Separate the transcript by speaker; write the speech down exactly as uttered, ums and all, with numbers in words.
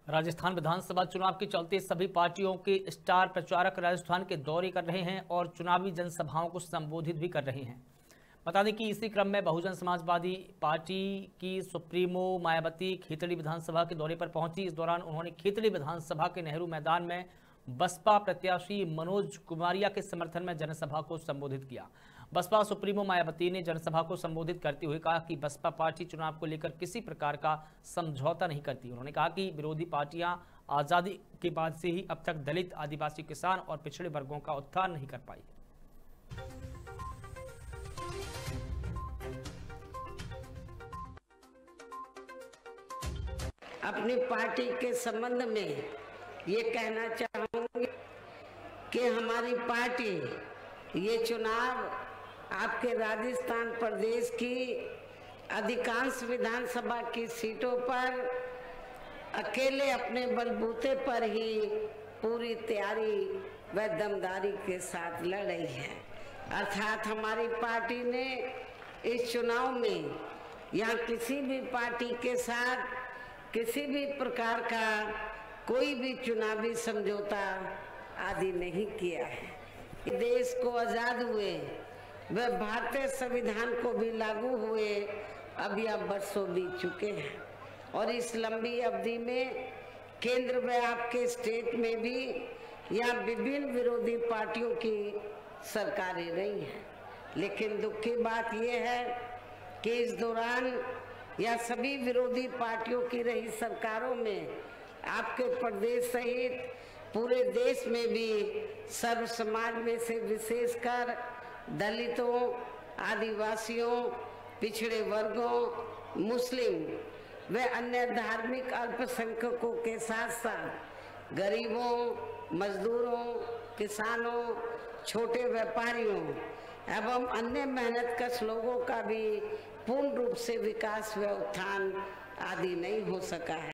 Speaker 1: राजस्थान विधानसभा चुनाव के चलते सभी पार्टियों के स्टार प्रचारक राजस्थान के दौरे कर रहे हैं और चुनावी जनसभाओं को संबोधित भी कर रहे हैं। बता दें कि इसी क्रम में बहुजन समाजवादी पार्टी की सुप्रीमो मायावती खेतड़ी विधानसभा के दौरे पर पहुंची। इस दौरान उन्होंने खेतड़ी विधानसभा के नेहरू मैदान में बसपा प्रत्याशी मनोज कुमारिया के समर्थन में जनसभा को संबोधित किया। बसपा सुप्रीमो मायावती ने जनसभा को संबोधित करते हुए कहा कि बसपा पार्टी चुनाव को लेकर किसी प्रकार का समझौता नहीं करती। उन्होंने कहा कि विरोधी पार्टियां आजादी के बाद से ही अब तक दलित, आदिवासी, किसान और पिछड़े वर्गों का उत्थान नहीं कर पाई।
Speaker 2: अपनी पार्टी के संबंध में ये कहना चाहूंगी कि हमारी पार्टी ये चुनाव आपके राजस्थान प्रदेश की अधिकांश विधानसभा की सीटों पर अकेले अपने बलबूते पर ही पूरी तैयारी व दमदारी के साथ लड़ रही है। अर्थात हमारी पार्टी ने इस चुनाव में यहाँ किसी भी पार्टी के साथ किसी भी प्रकार का कोई भी चुनावी समझौता आदि नहीं किया है। देश को आजाद हुए व भारतीय संविधान को भी लागू हुए अब यह बरसों बीत चुके हैं और इस लंबी अवधि में केंद्र व आपके स्टेट में भी यहाँ विभिन्न विरोधी पार्टियों की सरकारें रही हैं। लेकिन दुख की बात यह है कि इस दौरान यह सभी विरोधी पार्टियों की रही सरकारों में आपके प्रदेश सहित पूरे देश में भी सर्व समाज में से विशेषकर दलितों, आदिवासियों, पिछड़े वर्गों, मुस्लिम व अन्य धार्मिक अल्पसंख्यकों के साथ साथ गरीबों, मजदूरों, किसानों, छोटे व्यापारियों एवं अन्य मेहनतकश लोगों का भी पूर्ण रूप से विकास व उत्थान आदि नहीं हो सका है।